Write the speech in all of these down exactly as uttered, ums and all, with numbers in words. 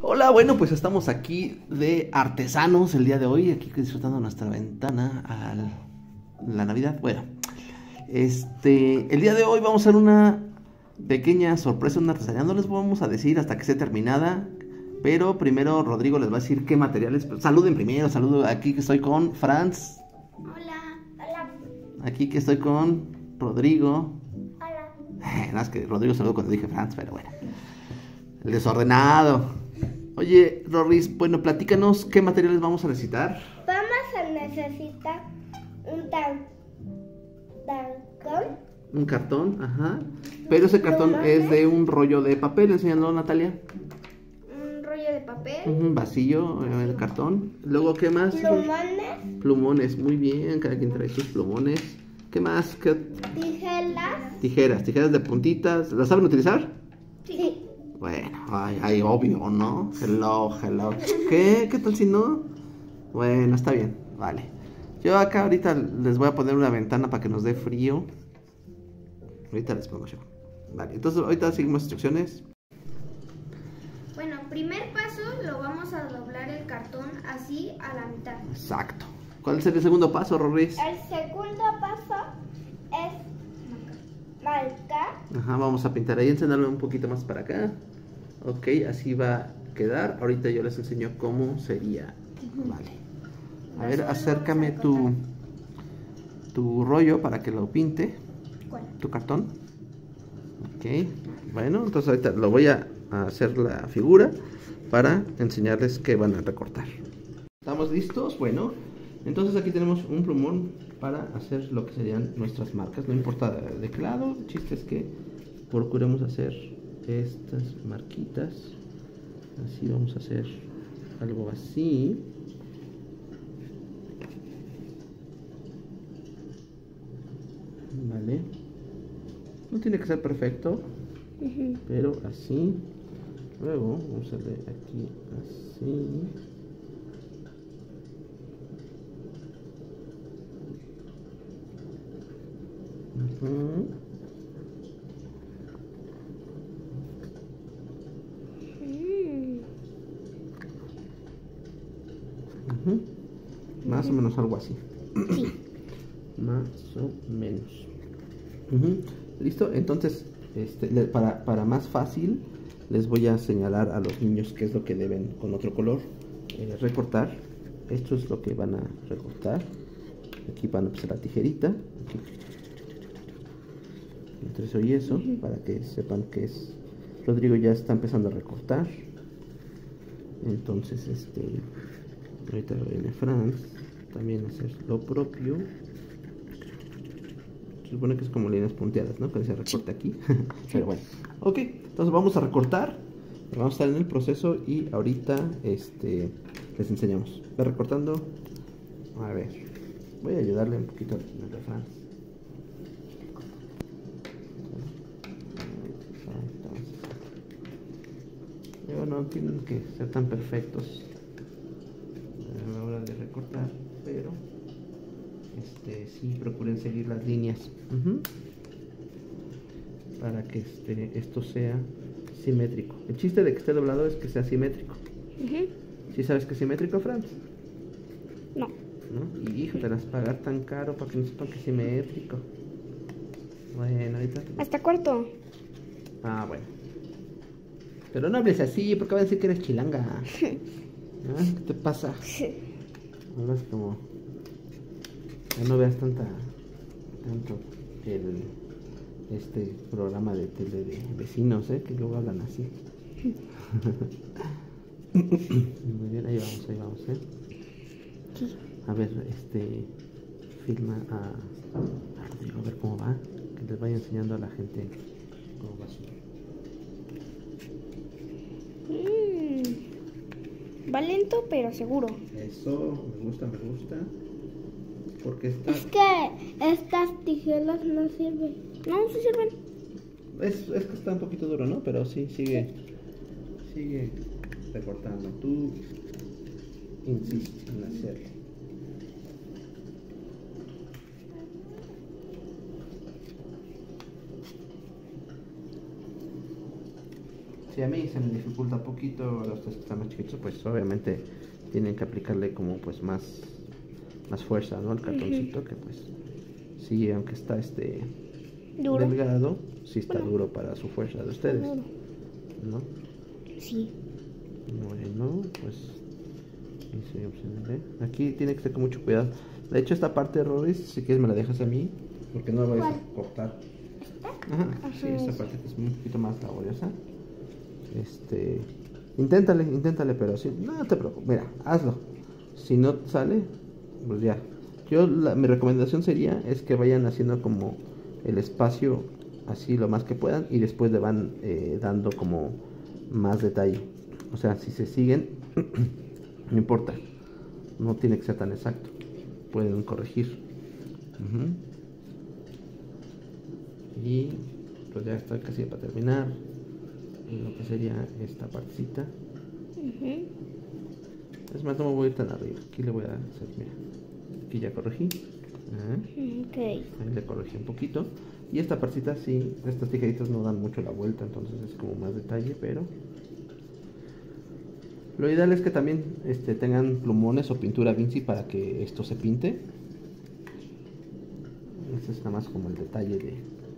Hola, bueno, pues estamos aquí de artesanos el día de hoy, aquí disfrutando nuestra ventana a la Navidad. Bueno, este, el día de hoy vamos a hacer una pequeña sorpresa, una artesanía. No les vamos a decir hasta que esté terminada, pero primero Rodrigo les va a decir qué materiales. Saluden primero, saludo aquí que estoy con Franz. Hola. Hola. Aquí que estoy con Rodrigo. Hola. Nada más que Rodrigo saludó cuando dije Franz, pero bueno. El desordenado. Oye, Rorris, bueno, platícanos qué materiales vamos a necesitar. Vamos a necesitar un tan tancón. Un cartón, ajá. Pero ese cartón es de un rollo de papel, enséñalo, Natalia. Un rollo de papel. Un vacío, eh, el cartón. Luego, ¿qué más? Plumones. Plumones, muy bien, cada quien trae sus plumones. ¿Qué más? ¿Qué? Tijeras. Tijeras, tijeras de puntitas. ¿Las saben utilizar? Sí. Bueno, ay, ay, obvio, ¿no? Hello, hello. ¿Qué? ¿Qué tal si no? Bueno, está bien, vale. Yo acá ahorita les voy a poner una ventana para que nos dé frío. Ahorita les pongo yo. Vale, entonces ahorita seguimos instrucciones. Bueno, primer paso lo vamos a doblar el cartón así a la mitad. Exacto. ¿Cuál es el segundo paso, Rorris? El segundo paso es marcar. Ajá, vamos a pintar ahí, enseñarlo un poquito más para acá. Ok, así va a quedar. Ahorita yo les enseño cómo sería. Vale. A ver, acércame tu, tu rollo para que lo pinte. ¿Cuál? Tu cartón. Ok, bueno, entonces ahorita lo voy a hacer la figura para enseñarles qué van a recortar. ¿Estamos listos? Bueno, entonces aquí tenemos un plumón para hacer lo que serían nuestras marcas. No importa de qué lado, el chiste es que procuremos hacer estas marquitas. Así vamos a hacer algo así. Vale. No tiene que ser perfecto, uh-huh, pero así. Luego vamos a hacerle aquí así. Uh-huh. Uh-huh. Más o menos algo así. Sí. Más o menos. Uh-huh. ¿Listo? Entonces, este, para, para más fácil, les voy a señalar a los niños qué es lo que deben con otro color eh, recortar. Esto es lo que van a recortar. Aquí van a pasar la tijerita. Aquí. Entre eso y eso, uh-huh, para que sepan que es. Rodrigo ya está empezando a recortar. Entonces, este. Ahorita viene Franz también a hacer lo propio. Se supone que es como líneas punteadas, ¿no? Que se recorta aquí. Pero bueno, ok, entonces vamos a recortar. Vamos a estar en el proceso y ahorita este, les enseñamos. Ve recortando. A ver, voy a ayudarle un poquito a Franz. Yo no tienen que ser tan perfectos a la hora de recortar, pero este sí procuren seguir las líneas, uh-huh, para que este, esto sea simétrico. El chiste de que esté doblado es que sea simétrico. Uh-huh. ¿Sí sabes que es simétrico, Franz? No. ¿No? Y hijo, te las pagar tan caro para que no sepan que es simétrico. Bueno, ahorita te... Hasta cuarto. Ah, bueno. Pero no hables así, porque van a decir que eres chilanga. ¿Ah? ¿Qué te pasa? Hablas como... Ya no veas tanta... tanto el... este programa de tele de vecinos, ¿eh? Que luego hablan así. Muy bien, ahí vamos, ahí vamos, ¿eh? A ver, este... filma a... a Rodrigo, a ver cómo va. Que les vaya enseñando a la gente cómo va su... Va lento, pero seguro. Eso, me gusta, me gusta. Porque está... Es que estas tijeras no sirven. No, sí sirven. Es, es que está un poquito duro, ¿no? Pero sí, sigue. Sigue recortando. Tú insistes en hacerlo. Si a mí se me dificulta un poquito, a los que están más chiquitos, pues obviamente tienen que aplicarle como pues más, más fuerza, ¿no? El cartoncito, uh-huh. Que pues sí, aunque está este ¿duro? Delgado, sí está bueno. Duro para su fuerza de ustedes, ¿no? Sí. Bueno, pues aquí tiene que tener con mucho cuidado. De hecho, esta parte, Rory, si quieres me la dejas a mí, porque no la vais a cortar. Ajá, Ajá, sí, esta parte que es un poquito más laboriosa. Este, inténtale, inténtale, pero sí, no te preocupes, mira, hazlo. Si no sale, pues ya. Yo, la, mi recomendación sería es que vayan haciendo como el espacio así lo más que puedan y después le van eh, dando como más detalle. O sea, si se siguen, no importa, no tiene que ser tan exacto, pueden corregir. Uh-huh. Y pues ya está casi para terminar lo que sería esta partecita. Uh-huh. Es más, no me voy a ir tan arriba, aquí le voy a hacer, mira, aquí ya corregí. Uh-huh. Okay. Ahí le corregí un poquito. Y esta partecita sí, estas tijeritas no dan mucho la vuelta, entonces es como más detalle, pero lo ideal es que también este, tengan plumones o pintura Vinci para que esto se pinte. Este es nada más como el detalle de,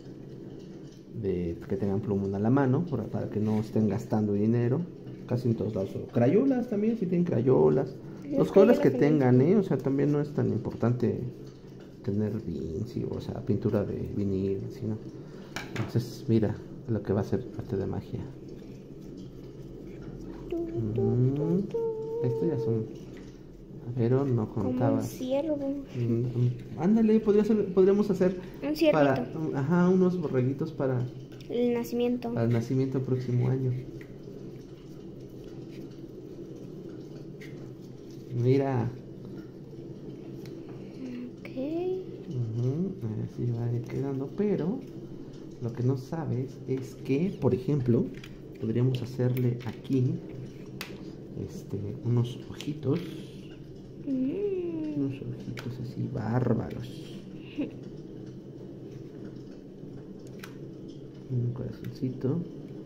de que tengan plumón a la mano, para, para que no estén gastando dinero. Casi en todos lados. O crayolas también, si tienen crayolas. Los colores que tengan, ¿eh? O sea, también no es tan importante tener Vinci, o sea, pintura de vinil, sino. Entonces, mira lo que va a ser arte de magia. Mm, esto ya son, pero no contaba. Como un ciervo. Mm, ándale, podría ser, podríamos hacer un ciervito. Para, ajá, unos borreguitos para el nacimiento. Para el nacimiento el próximo año. Mira. Ok. Uh-huh, así va a ir quedando, pero lo que no sabes es que, por ejemplo, podríamos hacerle aquí este, unos ojitos, mm. unos ojitos así bárbaros, un corazoncito.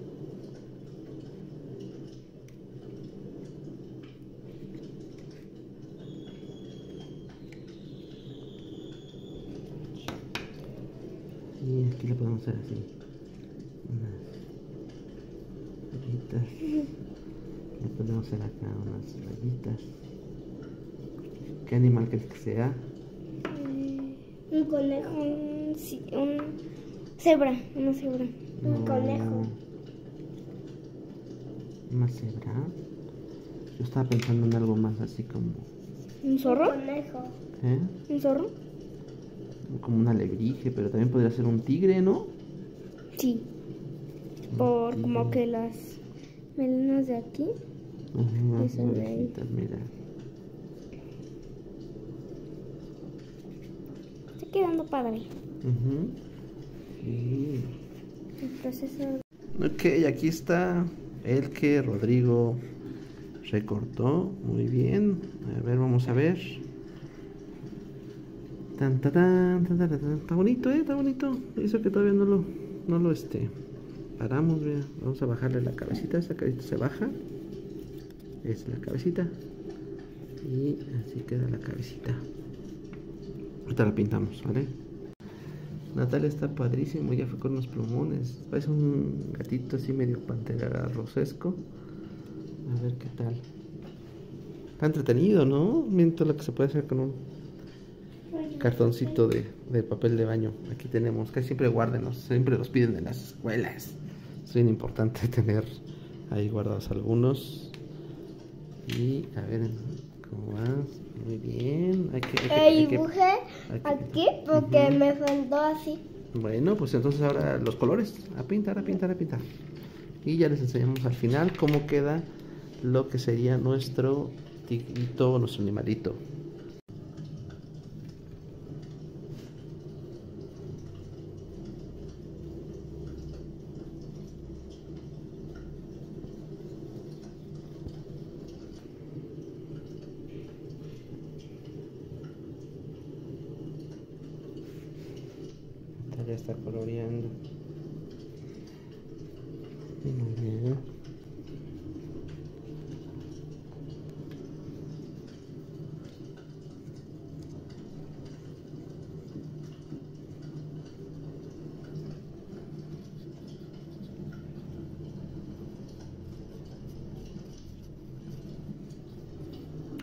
Y aquí le podemos hacer así unas rayitas. Le podemos hacer acá unas rayitas. ¿Qué animal crees que sea? Un conejo, un, un cebra, una cebra, un no. conejo. ¿Una cebra? Yo estaba pensando en algo más así como... ¿Un zorro? Un conejo. ¿Eh? ¿Un zorro? Como un alebrije, pero también podría ser un tigre, ¿no? Sí. Por tigre. Como que las melenas de aquí. Ajá, eso de ahí. Mira. Está quedando padre. Uh-huh. Sí. Entonces, ok, aquí está el que Rodrigo recortó. Muy bien. A ver, vamos a ver. Tan, tan, tan, tan, tan, tan. Está bonito, eh, está bonito. Eso que todavía no lo, no lo este, paramos, mira. Vamos a bajarle la cabecita. Esa cabecita se baja. Es la cabecita. Y así queda la cabecita. Ahorita la pintamos, ¿vale? Natalia está padrísimo. Ya fue con unos plumones. Parece un gatito así medio pantera rosesco. A ver qué tal. Está entretenido, ¿no? Miren todo lo que se puede hacer con un cartoncito de, de papel de baño. Aquí tenemos, casi siempre guárdenos, siempre los piden en las escuelas. Es bien importante tener ahí guardados algunos. Y a ver cómo va. Muy bien. Hay que, hay que, dibujé hay que, aquí porque uh-huh. me faltó así. Bueno, pues entonces ahora los colores. A pintar, a pintar, a pintar. Y ya les enseñamos al final cómo queda lo que sería nuestro tiguito, nuestro animalito. Ya está coloreando. Muy bien.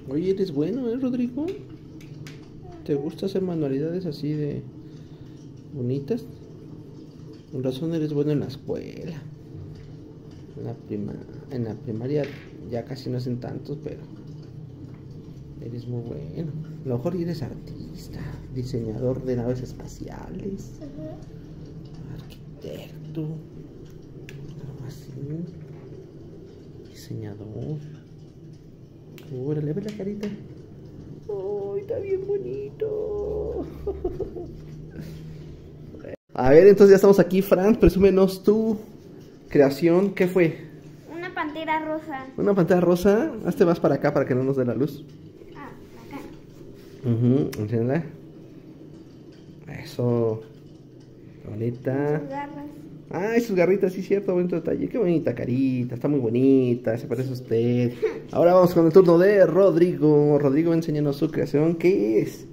Oye, eres bueno, ¿eh, Rodrigo? ¿Te gusta hacer manualidades así de bonitas? Con razón eres bueno en la escuela. En la, prima, en la primaria ya casi no hacen tantos, pero eres muy bueno. A lo mejor eres artista, diseñador de naves espaciales, uh-huh. arquitecto, algo así, diseñador. Órale, ve la carita. ¡Oh, está bien bonito! A ver, entonces ya estamos aquí, Fran, presúmenos tu creación. ¿Qué fue? Una pantera rosa. ¿Una pantera rosa? Hazte más para acá para que no nos dé la luz. Ah, acá. Uh-huh, enciéndela. Eso. Bonita. Sus garras. Ay, sus garritas, sí, cierto, bonito detalle. Qué bonita carita, está muy bonita, se parece a usted. Ahora vamos con el turno de Rodrigo. Rodrigo, enséñanos su creación. ¿Qué es?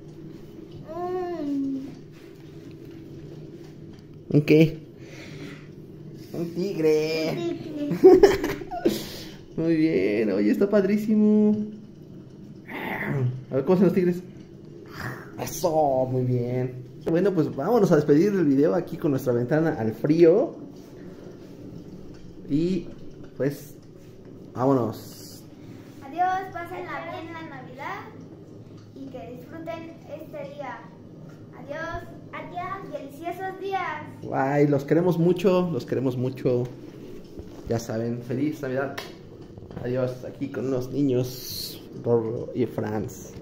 ¿Un qué? Un tigre. Un tigre. Muy bien, oye, está padrísimo. A ver, ¿cómo son los tigres? Eso, muy bien. Bueno, pues vámonos a despedir del video aquí con nuestra ventana al frío. Y pues, vámonos. Adiós, pásenla bien la Navidad y que disfruten este día. Adiós, adiós, deliciosos días. Bye, los queremos mucho, los queremos mucho. Ya saben, feliz Navidad. Adiós, aquí con unos niños, Rorro y Franz.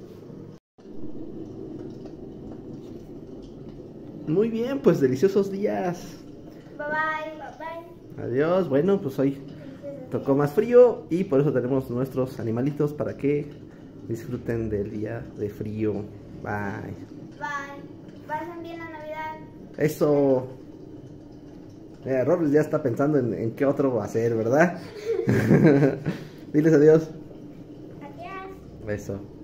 Muy bien, pues deliciosos días. Bye bye, bye bye. Adiós, bueno, pues hoy tocó más frío y por eso tenemos nuestros animalitos para que disfruten del día de frío. Bye. Bye. Pasen bien la Navidad. Eso. Mira, Robles ya está pensando en, en qué otro va a hacer, ¿verdad? Diles adiós. Adiós. Eso.